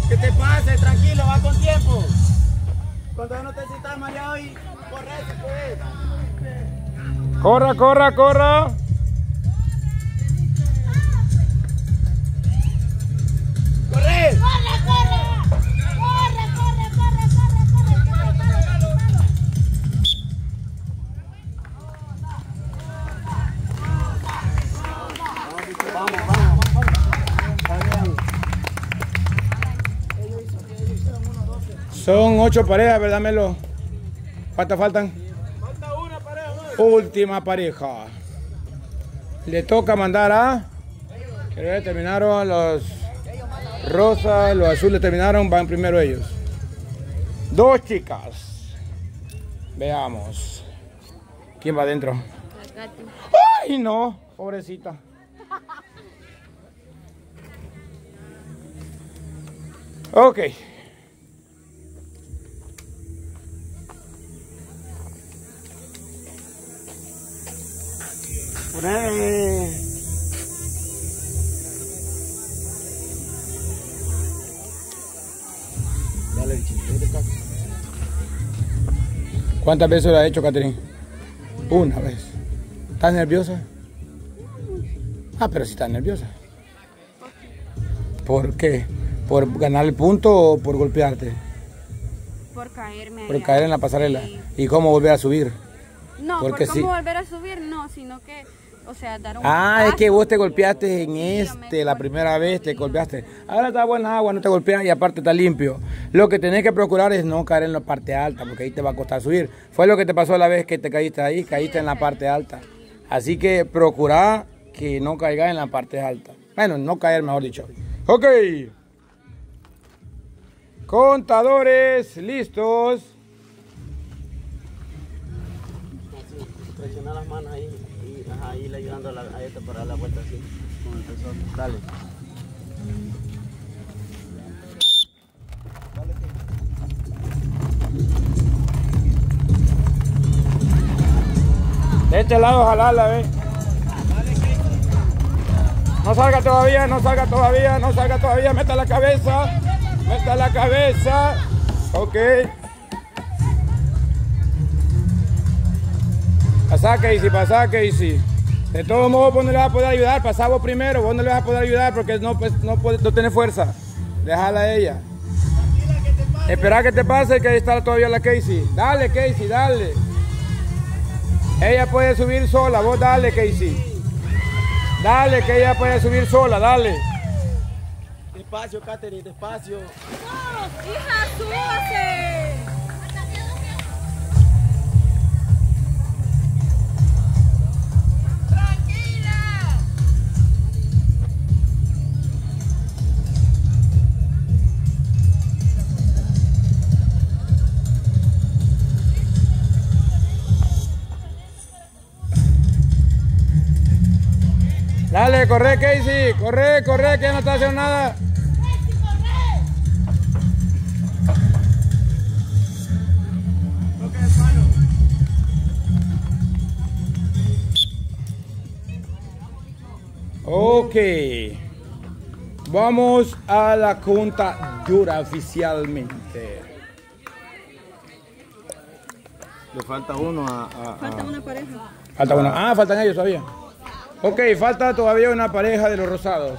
Que te pase, tranquilo, va con tiempo. Cuando no te sientas mareado y corre, si puedes. Corra, corra, corra. ¡Corre! Son 8 parejas, ¿verdad, Melo? ¿Cuántas faltan? Falta una pareja. Última pareja. Le toca mandar a... Creo que terminaron los rosas, los azules terminaron, van primero ellos. 2 chicas. Veamos. ¿Quién va adentro? ¡Ay, no! Pobrecita. Ok. Dale, ¿Cuántas veces lo ha hecho, Catherine? Una vez. ¿Estás nerviosa? Ah, pero si estás nerviosa. ¿Por qué? ¿Por ganar el punto o por golpearte? Por caerme. Por caer en la pasarela. ¿Y cómo volver a subir? No, porque por cómo volver a subir, no, sino que, o sea, dar un es que vos te golpeaste en sí, la primera vez te golpeaste. Ahora está buena agua, no te golpeas y aparte está limpio. Lo que tenés que procurar es no caer en la parte alta, porque ahí te va a costar subir. Fue lo que te pasó la vez que te caíste ahí, caíste en la parte alta. Así que procurá que no caigas en la parte alta. Bueno, no caer, mejor dicho. Ok. Contadores, listos. Presiona las manos ahí y ir ayudando a esta para dar la vuelta así con el peso. Dale. De este lado jalarla, ve. No salga todavía, no salga todavía, no salga todavía. Meta la cabeza. Meta la cabeza. Ok. Pasá, Casey, pasá, Casey. De todos modos, vos no le vas a poder ayudar. Pasá vos primero, vos no le vas a poder ayudar porque no tiene fuerza. Déjala a ella. Espera que te pase, que ahí está todavía la Casey. Dale, Casey, dale. Ella puede subir sola, vos dale, Casey. Dale, que ella puede subir sola, dale. Despacio, Catherine, despacio. ¡No, hija, súbase! Dale, corre, Casey, corre, corre, que ya no está haciendo nada. Ok. Vamos a la contadura oficialmente. Le falta uno Falta una pareja. Falta uno. Ah, faltan ellos todavía. Ok, falta todavía una pareja de los rosados.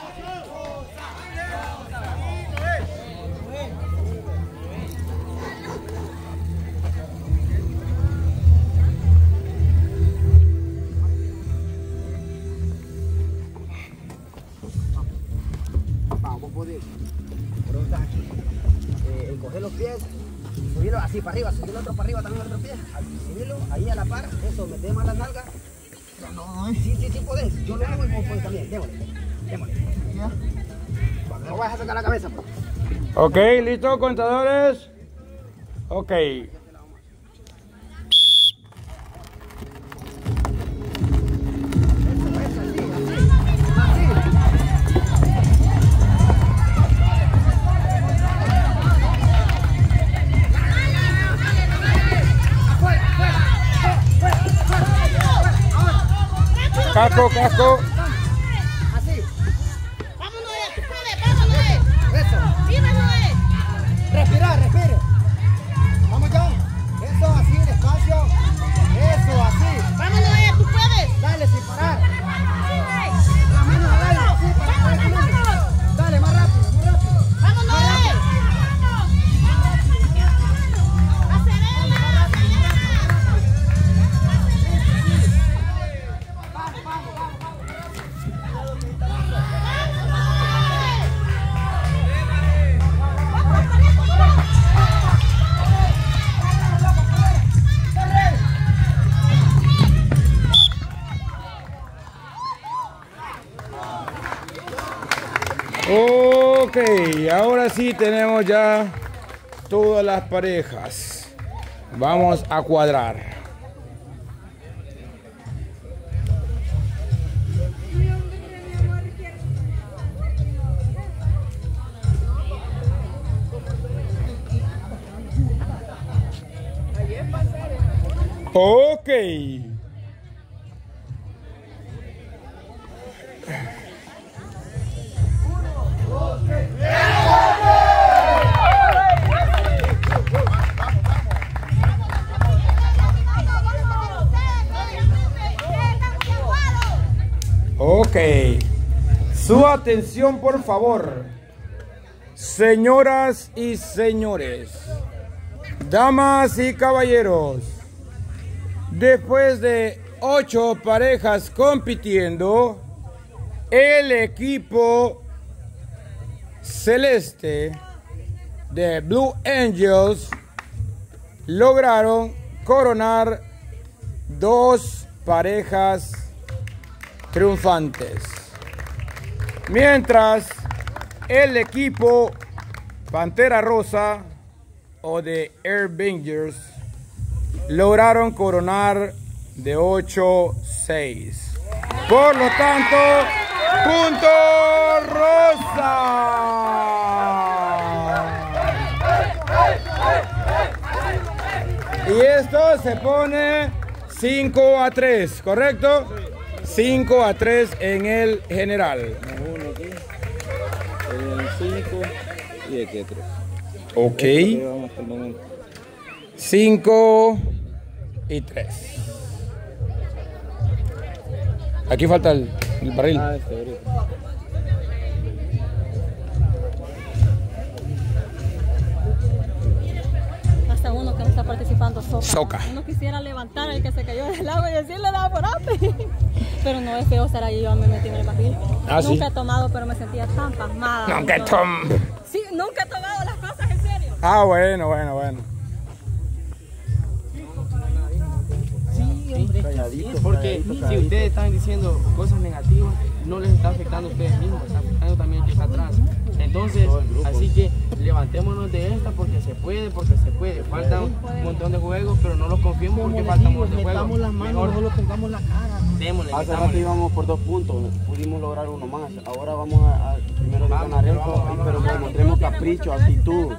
Vamos, podés. Encoger los pies, subirlo así para arriba, subirlo otro para arriba también el otro pie. Subirlo ahí a la par, eso, meter más las nalgas. No, sí podés. Yo lo hago y vos podés también. Démosle. No vayas a sacar la cabeza. Pues. Ok, listo, contadores. Ok. Casco. Así. Vámonos, vámonos. Eso. Sí, Ok, ahora sí tenemos ya todas las parejas. Vamos a cuadrar. Ok. Ok. Su atención, por favor. Señoras y señores, damas y caballeros, después de 8 parejas compitiendo, el equipo celeste de Blue Angels lograron coronar 2 parejas triunfantes, mientras el equipo Pantera Rosa o de Airbangers lograron coronar de 8-6. Por lo tanto, punto rosa. Y esto se pone 5-3, ¿correcto? 5-3 en el general. 5 y aquí 3. Ok. 5 y 3. Aquí falta el barril. Hasta uno que no está participando Soca. Uno quisiera levantar al que se cayó del agua y decirle da por apre. Pero no es feo estar ahí, yo me metí en el barril. Ah, nunca ¿sí? he tomado, pero me sentía tan pasmada. Nunca Sí, nunca he tomado las cosas en serio. Ah, bueno. Porque si ustedes están diciendo cosas negativas, no les está afectando a ustedes mismos, está afectando también al que está atrás. Entonces, así que levantémonos de esta porque se puede. Falta un montón de juegos, pero no los confiemos porque faltan muchos juegos. Metamos las manos, no lo pongamos la cara. Démosle, Hace rato íbamos por 2 puntos, pudimos lograr uno más. Ahora vamos a primero de ganar esto, pero mostremos capricho, actitud.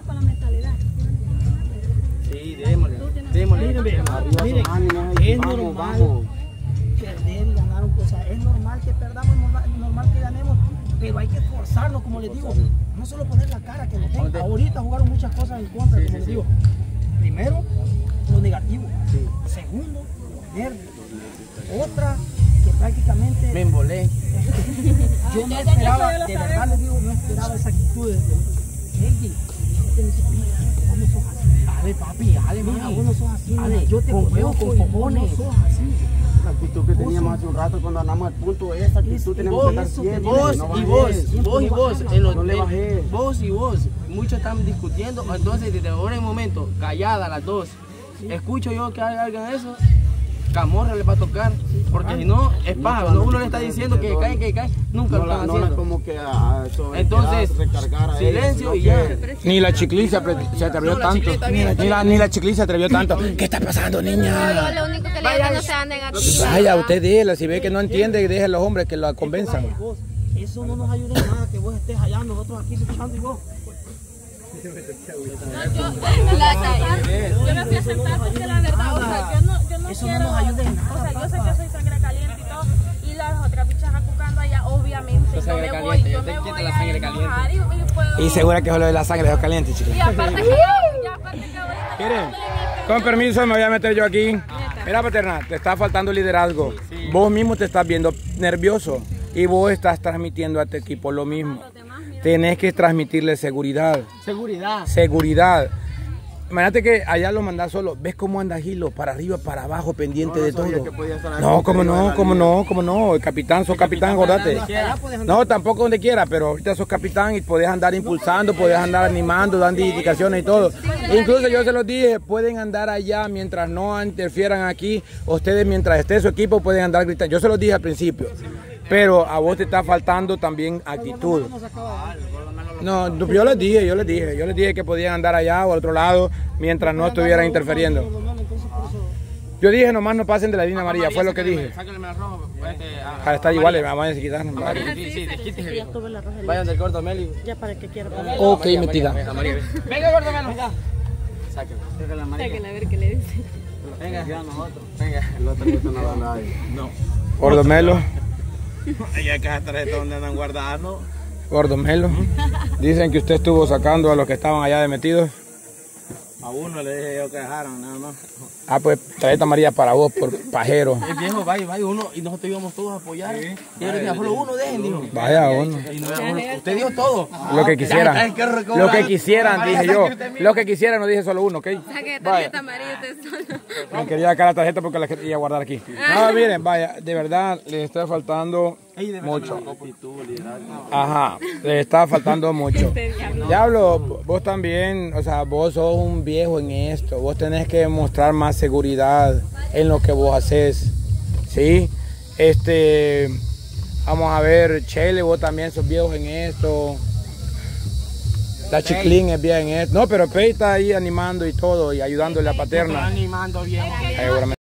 Sí, démosle. Miren, es normal perder y ganar, o sea, es normal que perdamos, es normal que ganemos, pero hay que esforzarnos, como les digo, no solo poner la cara que nos den. Ahorita jugaron muchas cosas en contra, como les digo. Primero, lo negativo. Segundo, los nervios. Otra, que prácticamente Me embolé. yo no esperaba, de verdad les digo, no esperaba esa actitud de Kelvin. ¿Cómo sos así? Ale, papi, ale, mira, vos no sos así. Ale, yo te conozco con cojones. No sos así. La actitud que teníamos hace un rato cuando ganamos el punto, esa actitud tenemos que estar siempre. Vos y vos, muchos están discutiendo, entonces desde ahora en momento, callada las dos. Escucho yo que hagan eso, camorra le va a tocar, porque si no es paja, uno le está diciendo que cae, nunca lo están haciendo. Como que entonces, silencio y ya. Ni la chiclí se atrevió tanto. Ni la chiclí se atrevió tanto. ¿Qué está pasando, niña? Lo único que le digo es que no sea negativo. Vaya, usted déjela. Si ve que no entiende, deje a los hombres que la convenzan. Eso no nos ayuda en nada, que vos estés allá, nosotros aquí luchando y vos. Yo me fui a sentar porque la verdad, o sea, yo no eso quiero, no nos ayuda en nada. o sea, yo sé que soy sangre caliente y todo, y las otras bichas acucando allá, obviamente, yo me voy a enojar y puedo... Y segura que solo de la sangre es caliente, chicos. Y aparte que ahorita... Miren, con permiso me voy a meter yo aquí. Mira, Paterna, te está faltando liderazgo. Vos mismo te estás viendo nervioso y vos estás transmitiendo a tu equipo lo mismo. Tenés que transmitirle seguridad. Seguridad. Imagínate que allá lo mandás solo. ¿Ves cómo anda Gilo? Para arriba, para abajo, pendiente de todo. No, cómo no. El capitán, sos capitán, acordate. No, tampoco donde quiera, pero ahorita sos capitán y podés andar impulsando, podés andar animando, dando indicaciones y todo. Incluso yo se los dije, pueden andar allá mientras no interfieran aquí. Ustedes mientras esté su equipo pueden andar gritando. Yo se los dije al principio. Pero a vos te está faltando también actitud. No, yo les dije que podían andar allá o al otro lado mientras no estuvieran interfiriendo. Yo dije nomás no pasen de la línea amarilla, fue lo que dije. Sáquenme la roja. Para estar igual, vamos a quitar. Sí. Vayan del gordo Meli. Ya para que quiera. Ok, metida. Venga, gordo Meli. Sáquenla. Sáquenla a ver qué le dice. Venga, ya nosotros. Venga. El otro no va a nadie. No. Gordo Melo. Ahí hay cajas tarjetas donde andan guardando. Gordo Melo. Dicen que usted estuvo sacando a los que estaban allá de metidos. A uno le dije yo que dejaran, nada más. Ah, pues tarjeta amarilla para vos por pajero. El viejo, vaya uno y nosotros íbamos todos a apoyar. Y él decía, solo uno dejen, dijo. Vaya uno. Usted dijo todo. Lo que quisieran. Lo que quisieran, dije yo. Lo que quisieran, no dije solo uno, ¿ok? Saque tarjeta amarilla usted solo. Me quería sacar la tarjeta porque la quería guardar aquí. No, miren, vaya, de verdad les está faltando mucho. Ajá, les está faltando mucho. Diablo, vos también, o sea, vos sos un viejo en esto. Vos tenés que mostrar más seguridad en lo que vos haces. ¿Sí? Vamos a ver, Chele, vos también sos viejo en esto. La Chiclín es vieja en esto. No, pero Pei está ahí animando y todo y ayudándole a la paterna. Animando bien.